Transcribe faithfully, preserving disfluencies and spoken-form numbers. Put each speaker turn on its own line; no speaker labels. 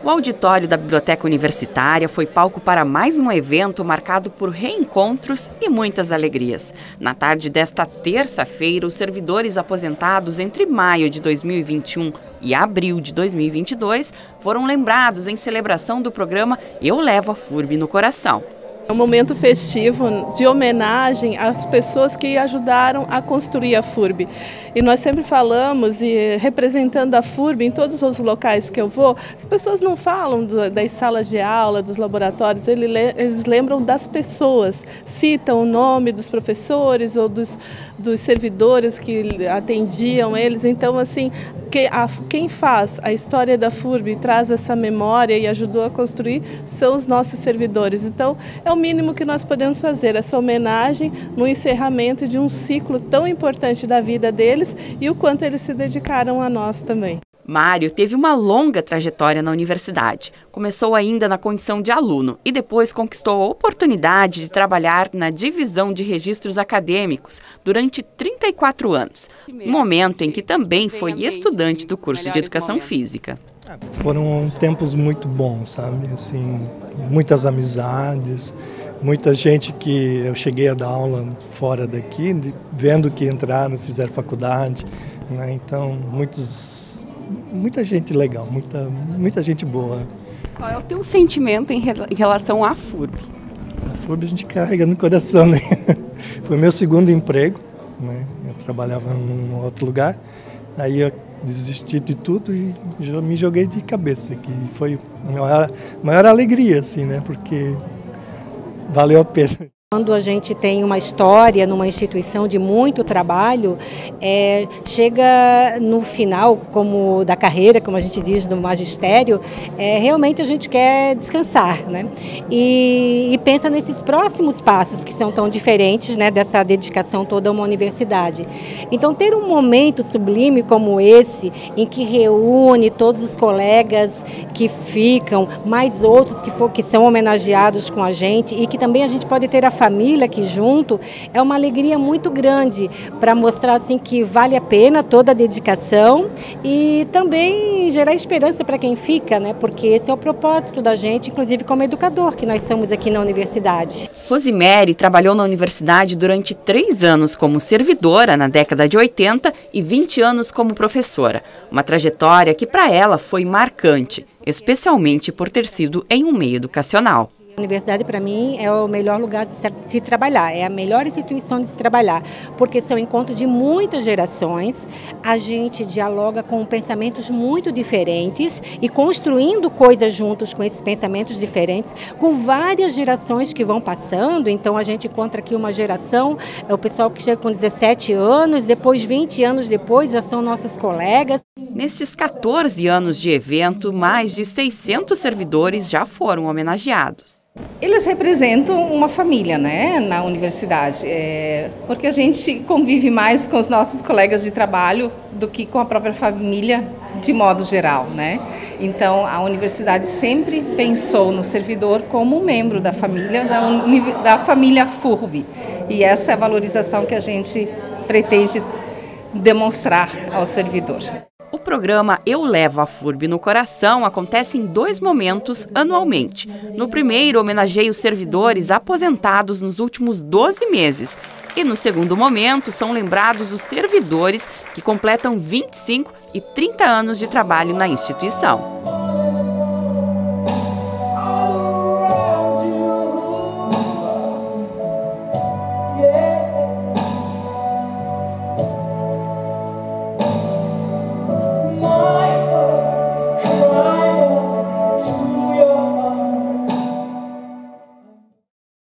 O auditório da Biblioteca Universitária foi palco para mais um evento marcado por reencontros e muitas alegrias. Na tarde desta terça-feira, os servidores aposentados entre maio de dois mil e vinte e um e abril de dois mil e vinte e dois foram lembrados em celebração do programa Eu Levo a FURB no Coração.
É um momento festivo de homenagem às pessoas que ajudaram a construir a FURB. E nós sempre falamos, e representando a FURB em todos os locais que eu vou, as pessoas não falam do, das salas de aula, dos laboratórios, eles lembram das pessoas, citam o nome dos professores ou dos, dos servidores que atendiam eles. Então, assim, que, a, quem faz a história da FURB e traz essa memória e ajudou a construir são os nossos servidores. Então, é o mínimo que nós podemos fazer, essa homenagem no encerramento de um ciclo tão importante da vida deles e o quanto eles se dedicaram a nós também.
Mário teve uma longa trajetória na universidade. Começou ainda na condição de aluno e depois conquistou a oportunidade de trabalhar na divisão de registros acadêmicos durante trinta e quatro anos, um momento em que também foi estudante do curso de Educação Física.
Foram tempos muito bons, sabe? Assim, muitas amizades, muita gente que eu cheguei a dar aula fora daqui, de, vendo que entraram, fizeram faculdade, né? Então, muitos... Muita gente legal, muita, muita gente boa.
Qual é o teu sentimento em, re, em relação à FURB?
A FURB a gente carrega no coração, né? Foi meu segundo emprego, né? Eu trabalhava num outro lugar, aí eu desisti de tudo e me joguei de cabeça, que foi a maior, maior alegria, assim, né? Porque valeu a pena.
Quando a gente tem uma história numa instituição de muito trabalho, é, chega no final como da carreira, como a gente diz, do magistério, é, realmente a gente quer descansar, né? E, e pensa nesses próximos passos que são tão diferentes, né, dessa dedicação toda a uma universidade. Então, ter um momento sublime como esse, em que reúne todos os colegas que ficam, mais outros que, for, que são homenageados com a gente e que também a gente pode ter a família aqui junto, é uma alegria muito grande para mostrar assim que vale a pena toda a dedicação e também gerar esperança para quem fica, né? Porque esse é o propósito da gente, inclusive como educador que nós somos aqui na universidade.
Rosimere trabalhou na universidade durante três anos como servidora na década de oitenta e vinte anos como professora. Uma trajetória que para ela foi marcante, especialmente por ter sido em um meio educacional.
A universidade, para mim, é o melhor lugar de se trabalhar, é a melhor instituição de se trabalhar, porque são encontros de muitas gerações, a gente dialoga com pensamentos muito diferentes e construindo coisas juntos com esses pensamentos diferentes, com várias gerações que vão passando. Então a gente encontra aqui uma geração, é o pessoal que chega com dezessete anos, depois vinte anos depois já são nossos colegas.
Nestes quatorze anos de evento, mais de seiscentos servidores já foram homenageados.
Eles representam uma família, né, na universidade, é, porque a gente convive mais com os nossos colegas de trabalho do que com a própria família de modo geral, né? Então a universidade sempre pensou no servidor como um membro da família, da, da família FURB, e essa é a valorização que a gente pretende demonstrar ao servidor.
O programa Eu Levo a FURB no Coração acontece em dois momentos anualmente. No primeiro, homenageia os servidores aposentados nos últimos doze meses. E no segundo momento, são lembrados os servidores que completam vinte e cinco e trinta anos de trabalho na instituição.